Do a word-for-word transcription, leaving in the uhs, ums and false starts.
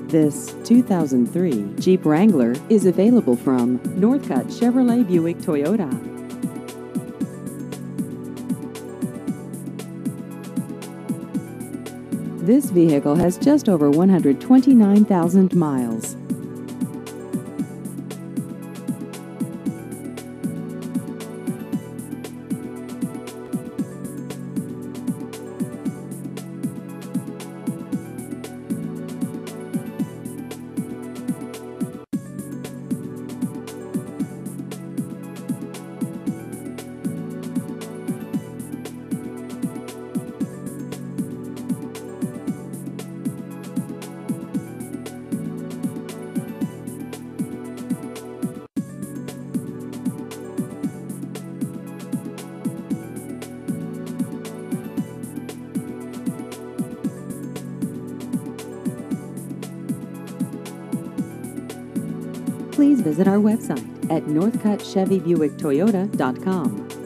This two thousand three Jeep Wrangler is available from Northcutt Chevrolet Buick Toyota. This vehicle has just over one hundred twenty-nine thousand miles. Please visit our website at northcutt chevy buick toyota dot com.